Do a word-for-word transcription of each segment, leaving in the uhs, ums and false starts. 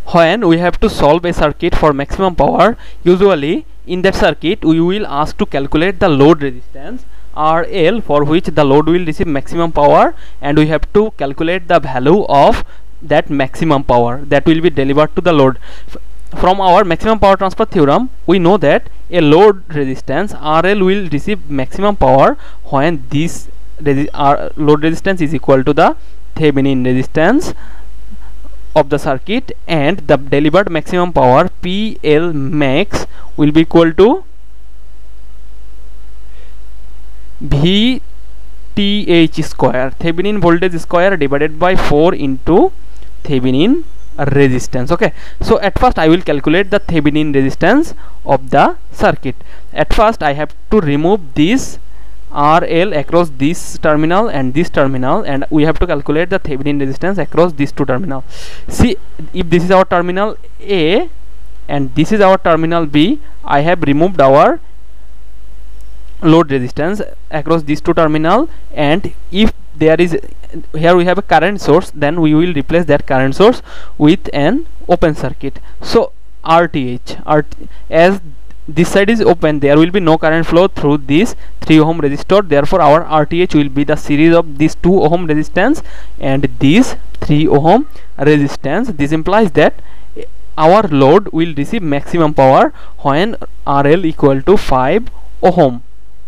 When we have to solve a circuit for maximum power, usually in that circuit we will ask to calculate the load resistance R L, for which the load will receive maximum power, and we have to calculate the value of that maximum power that will be delivered to the load. From our maximum power transfer theorem, we know that a load resistance R L will receive maximum power when this resi R load resistance is equal to the Thevenin resistance of the circuit, and the delivered maximum power P L max will be equal to V T H square, Thevenin voltage square, divided by four into Thevenin resistance. Okay, so at first I will calculate the Thevenin resistance of the circuit. At first I have to remove this R L across this terminal and this terminal, and we have to calculate the Thevenin resistance across these two terminals. See, if this is our terminal A and this is our terminal B, I have removed our load resistance across these two terminal, and if there is here we have a current source, then we will replace that current source with an open circuit. So R T H, R T, as this side is open, there will be no current flow through this three ohm resistor, therefore our R T H will be the series of these two ohm resistance and this three ohm resistance. This implies that our load will receive maximum power when R L equal to five ohm.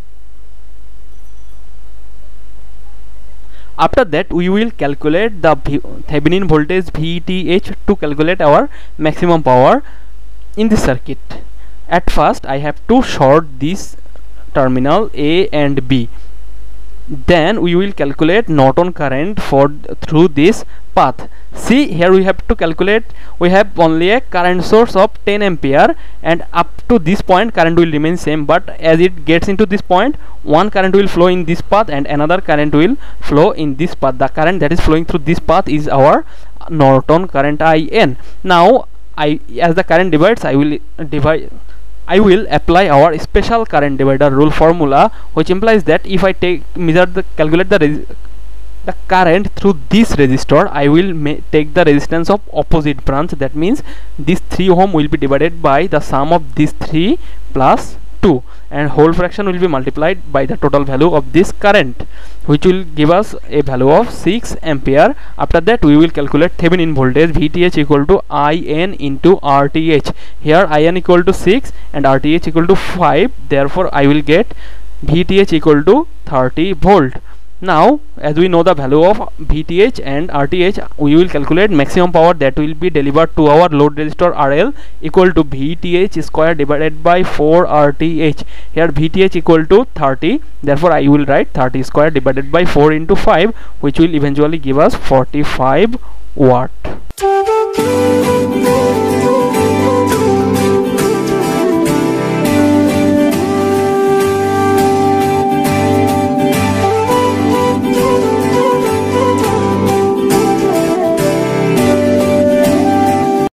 After that we will calculate the Thevenin voltage V T H to calculate our maximum power in this circuit. At first I have to short this terminal A and B. Then we will calculate Norton current for through this path. See, here we have to calculate, we have only a current source of ten ampere, and up to this point current will remain same, but as it gets into this point, one current will flow in this path and another current will flow in this path. The current that is flowing through this path is our Norton current I N. Now I, as the current divides, I will divide I will apply our special current divider rule formula, which implies that if I take measure the calculate the the current through this resistor, I will take the resistance of opposite branch. That means this three ohm will be divided by the sum of these three plus two, and whole fraction will be multiplied by the total value of this current, which will give us a value of six ampere. After that we will calculate Thevenin voltage V T H equal to I N into R T H. Here I N equal to six and R T H equal to five, therefore I will get V T H equal to thirty volt. Now as we know the value of V T H and R T H, we will calculate maximum power that will be delivered to our load resistor R L equal to V T H square divided by four R T H. Here V T H equal to thirty, therefore I will write thirty square divided by four into five, which will eventually give us forty-five watt.